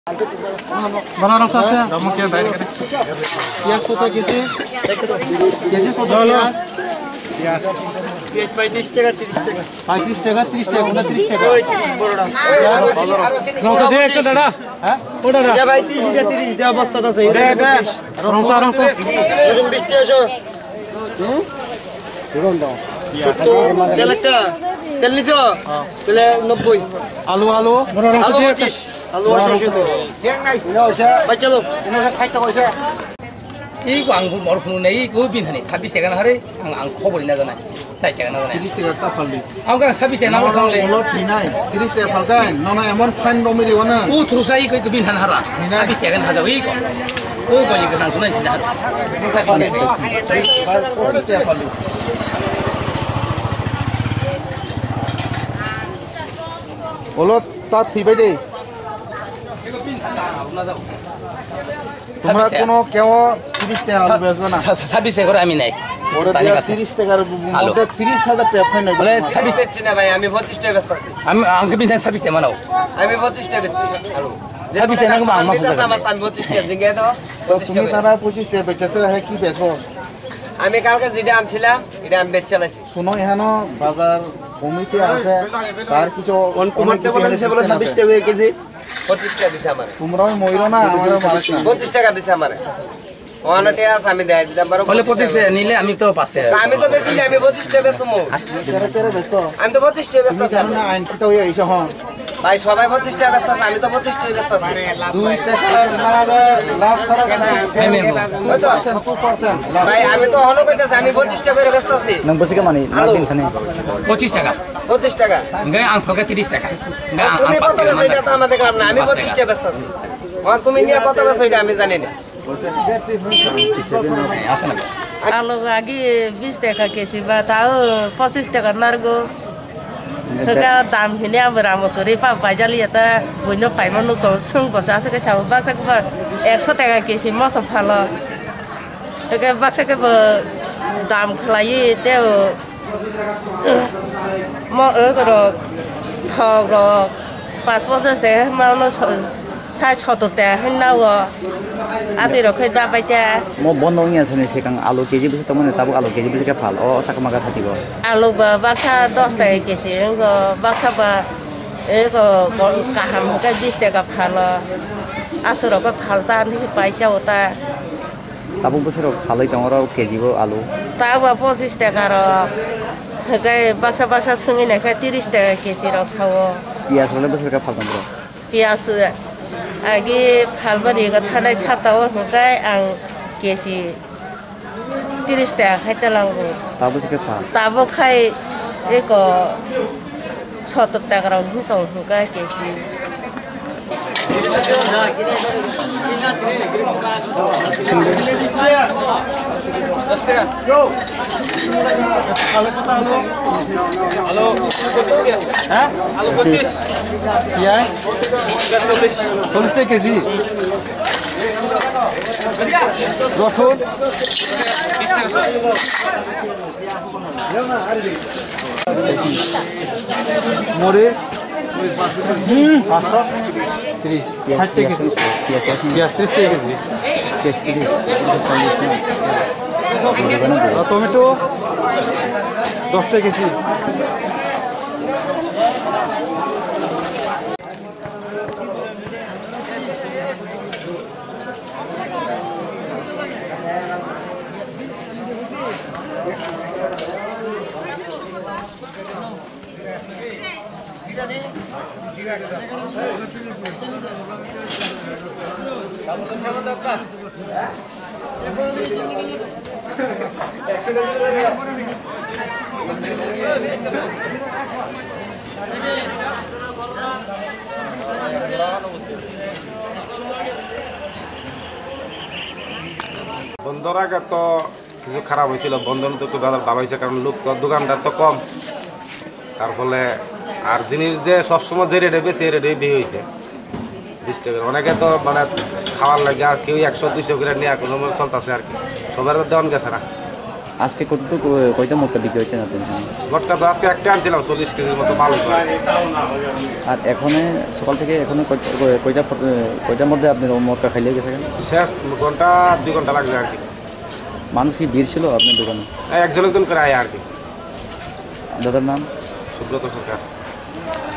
Barang saja, kamu kira bayar kan? Pias foto gitu, jadi foto pias. Pias 35 টাকা 30 টাকা 35 টাকা 30 টাকা 30 টাকা বড়টা রংসা দে একটা দাদা হ্যাঁ ওটা দাদা যা ভাই 30 টাকা 30 দে অবস্থাটা আছে দে দে রংসা রংসা 20 টাকা এরকম দাও তেল একটা তেল নিছো তেলে 90 আলু আলু আলু 25 আলু 80 দেন নাই ভাই চলো এনে খাইতে কইছে 이거 안 먹는 애 이거 빈하니 서비스 대가 하래 안 커버리 나잖아 사이 대가 나잖아 30 টাকা তা ফাললি 아무가 서비스 대가 나올 건데 হলো ঠিক নাই 30 টাকা ফালকাই ননা এমন ফাইন রমিরি ওনা 우 트로사 이거 빈한 하라 서비스 대가 하자 이거 오 거기 그 상수는 진짜 ফাললি 25 টাকা ফাললি হলো তা থিবাই দে তোমরা কোনো কেউ 30 টাকা আলু বেচবে না 서비스 করে আমি নাই ওরে দিয়া 30 টাকার মধ্যে 30,000 টাকা ফাইন নাই বলে 서비스 চিনা ভাই আমি 25 টাকা বেচতাছি আমি আঙ্কে 빈한 서비스 মানাও আমি 25 টাকা বেচছি আলু 서비스 না কো আমা ফুটা আমার আমি 25 টাকা জিগে দাও তো তুমি তারা 25 টাকা বেচতে হয় কি বেচো আমি কালকে যেটা আমছিলাম এটা আমি বেচ চালাইছি শুনো এখানে বাজার কমিটি আছে তার কিছু কমাতে বলেছে বলে 26 টাকা কেজি 25 টাকা দিছে আমারে তোমরাও মইরো না আমারও মালিক না 25 টাকা দিছে আমারে ওয়ানটে আছে আমি দেই দিলাম বড় বলে 25 টাকা নিলে আমি তো 5 টাকা আমি তো বেশি আমি 25 টাকা বেচমু তেরে তেরে বেচতো আমি তো 25 টাকা বেচতাছি জানো না আইন কিটা হই আইছো হ্যাঁ ভাই সবাই 25 টাকা বেচতাছে আমি তো 25 টাকা বেচতাছি 2 টাকা লাভ করা আমি 2% ভাই আমি তো হলো কইতাছি আমি 25 টাকা করে বেচতাছি nang basi ka mani natin khane 25 টাকা 25 টাকা গায় আং ফলকা 30 টাকা তুমি কত বেচছ এটা তো আমাদের কাম না আমি 25 টাকা বেচতাছি তুমি নিয়ে কত বেচছ এটা আমি জানি না আলু আগে 20 টাকা কেজি বা তাও 25 টাকা নারগো হগা দাম হিনে আমরাম করে পা বাজালি এটা বইনো পাইমন তো সং বসা আছে চাও বাসা কো 100 টাকা কেজি মস ভালো হগা বাসা কে দাম খলাই তে ম গর থর 550 টাকা মানো 70 টাকা হিনাও আদি রখাই বা বাইতা mo bondong ya sene sekang alu keji bisi tamane tabu alu keji bisi ka phal o sakamaga thatibo আলু বা বাক্সা 10 টাকা কেজি বাক্সা বা এগো কাহাম কা 20 টাকা ভালো আসর কা ফালতা নি পয়সা ওটা tabu bisi ro phalai tamara keji bo alu তাও বা 25 টাকা র হগাই বাক্সা বাক্সা সঙ্গে না 30 টাকা কেজি র ছাও pias role bisi ka phal tamro পিয়াস আগে ফালবানি কা থানাই ছাতাও হগাই আং কেজি 30 টাকা খাইতে লাগবো tabu bisi ka phal তাবো খাই এক 70 টাকা রাউন্ড হুকাও হুকা কেজি হ্যালো 25 হ্যাঁ আলু 25 ইয়াই 40 টাকা কেজি রসুন 20 টাকা মরিচ 530 60 টাকা কেজি পিঁয়াজ 30 টাকা কেজি pias 30 টমেটো 10 টাকা কেজি বন্ধর আগে তো কিছু খারাপ হয়েছিল বন্ধন তো একটু বাজার দাম হয়েছে কারণ লোক তো দোকানদার তো কম তার ফলে আর জিনিস যে সবসময় যে রেটে বেশি রেটে বিয়ে হয়েছে 20 টাকা অনেকে তো মানে খাওয়ার লাগে আর কেউ 100-200 করে নিয়ে কোনো চলতেছে আর কি সবার তো দেওয়ান গেছে না আজকে কয়টা মটকা বিক্রি হয়েছে আপনি? মটকা তো আজকে একটা আনছিলাম 40 কেজির মতো মাল হতো। আর এখন সকাল থেকে এখনো কয়টার মধ্যে আপনি মটকা খাইলে গেছে? শেষ ঘন্টা 2 ঘন্টা লাগবে আর কি। মানুষ কি ভিড় ছিল আপনার দোকানে? একজন একজন করে আয় আর কি। দাদার নাম? সুব্রত সরকার।